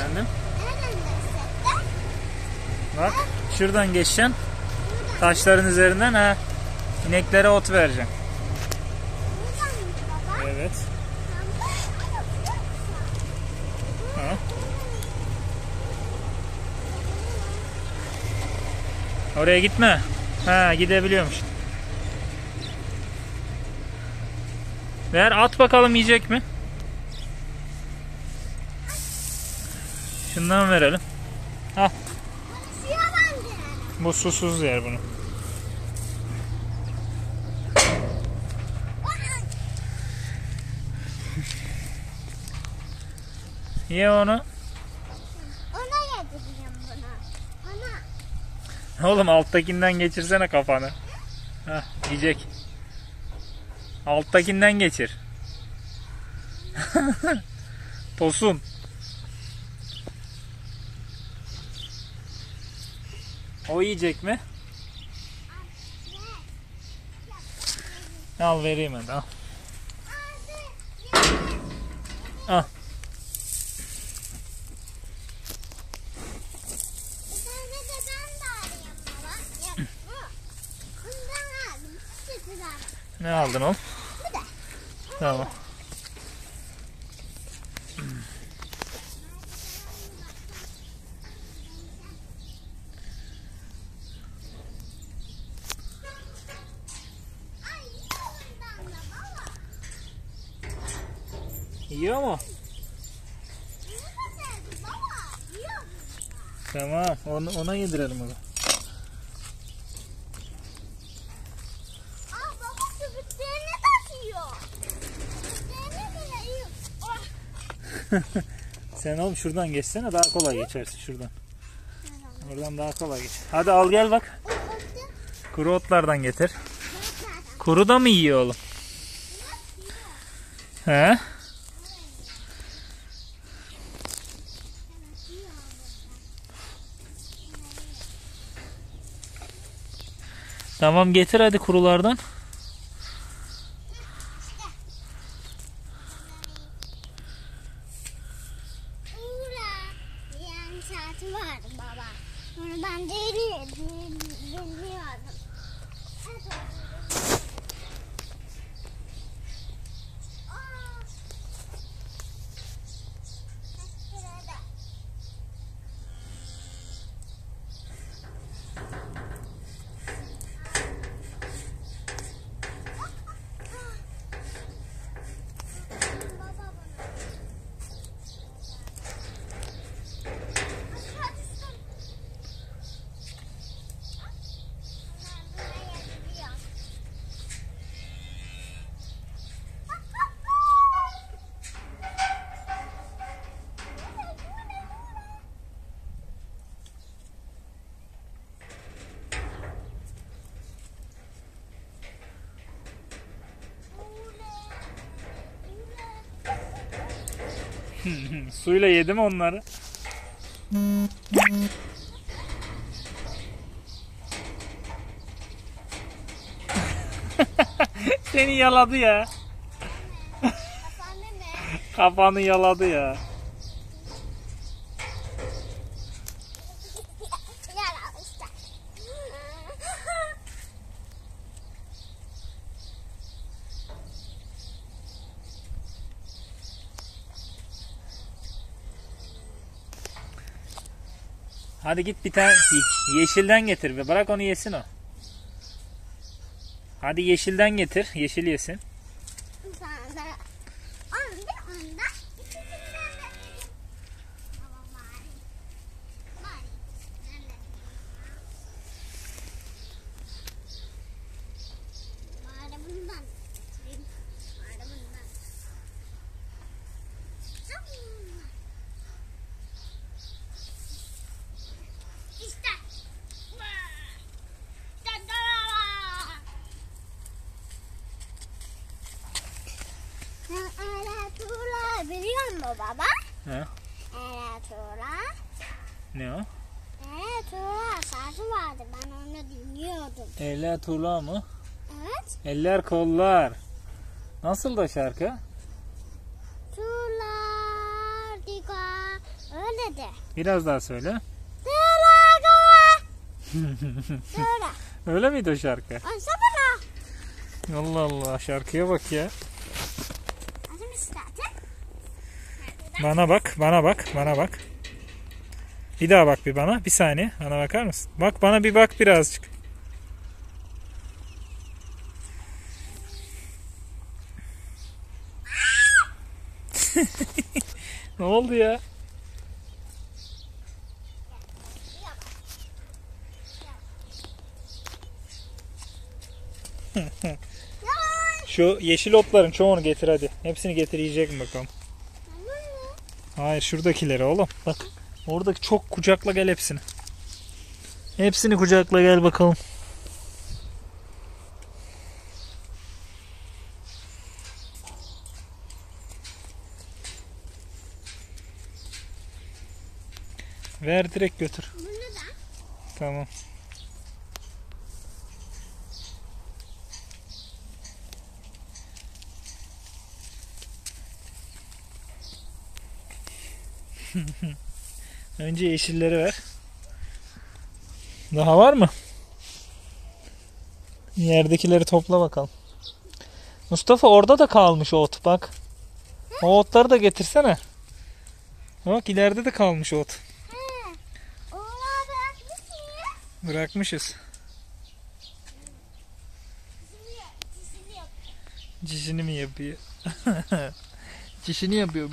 Efendim? Nereden geçecekler? Bak şuradan geçeceksin. Taşların üzerinden ha. İneklere ot vereceksin. Buradanmış baba. Evet. Ha. Oraya gitme. Ha, gidebiliyormuş. Ver, at bakalım yiyecek mi? Şundan verelim. Al. Suya bandıran. Bu susuz yer bunu. Ye onu. Ona yedireceğim bunu. Ona. Oğlum alttakinden geçirsene kafanı. Hah, yiyecek. Alttakinden geçir. Tosun. O yiyecek mi? Al vereyim hadi al. Al. Bir tane de ben de alayım baba. Ya, bundan aldım. Sütüden. Ne aldın oğlum? Bu da. Tamam. Ay yiyor bundan da baba. Yiyor mu? Bunu da sevdim baba. Yiyor bundan. Tamam. Ona yedirelim onu. Aa baba sübütlerini taşıyor. Sübütlerini bile yiyor. Oh. Sen oğlum şuradan geçsene, daha kolay geçersin şuradan. Oradan daha kolay geç. Hadi al gel bak. Kuru otlardan getir. Kuru da mı yiyor oğlum? He? Tamam getir hadi kurulardan. Yani saati vardı baba. Onu ben bilmiyordum. Suyla yedi mi onları? Seni yaladı ya. Efendim ne? Kafanı yaladı ya. Yaramışlar. Hadi git bir tane yeşilden getir ve bırak onu yesin o. Hadi yeşilden getir, yeşil yesin. Sonra onda ikisinden de baba bari. Bari ikisinden de. Bari bundan. Bari bundan. İşte. Sen Ertuğrul'u biliyor musun baba? He? Ertuğrul. Ne o? Ertuğrul şarkı vardı, ben onu dinliyordum. Eller tuğla mı? Evet. Eller kollar. Nasıl da şarkı? Tuğlar diga öyle de. Biraz daha söyle. Öyle miydi o şarkı? Allah Allah, şarkıya bak ya. Bana bak, bana bak, bana bak. Bir daha bak bir bana. Bir saniye. Bana bakar mısın? Bak bana bir bak birazcık. Ne oldu ya? Şu yeşil otların çoğunu getir hadi. Hepsini getir, yiyecek mi bakalım? Hayır, şuradakileri oğlum. Bak. Oradaki çok, kucakla gel hepsini. Hepsini kucakla gel bakalım. Ver, direkt götür. Tamam. Önce yeşilleri ver. Daha var mı? Yerdekileri topla bakalım. Mustafa, orada da kalmış o ot bak. O otları da getirsene. Bak, ileride de kalmış ot. Bırakmışız. Cişini mi yapıyor? Cişini yapıyor.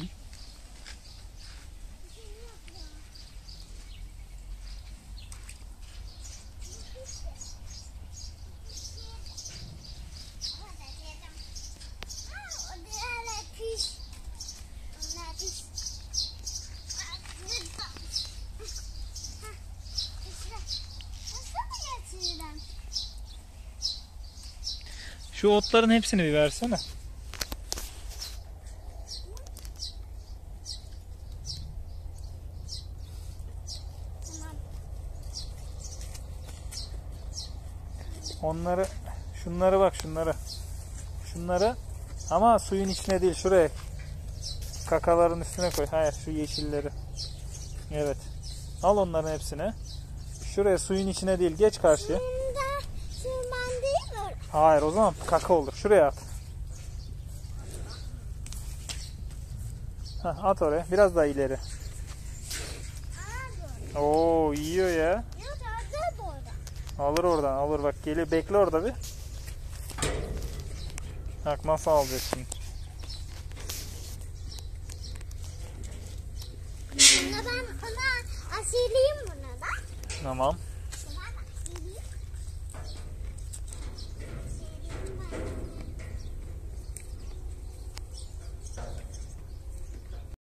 Şu otların hepsini bir versene. Onları, şunları bak, şunları. Şunları ama suyun içine değil, şuraya. Kakaların üstüne koy. Hayır, şu yeşilleri. Evet. Al onların hepsini. Şuraya, suyun içine değil, geç karşıya. Hayır, o zaman kaka olur. Şuraya at. Heh, at oraya. Biraz daha ileri. Oo, yiyor ya. Alır oradan, alır bak, geliyor. Bekle orada bir. Bak nasıl alacak şimdi. Ben ona asileyim bunu da. Tamam.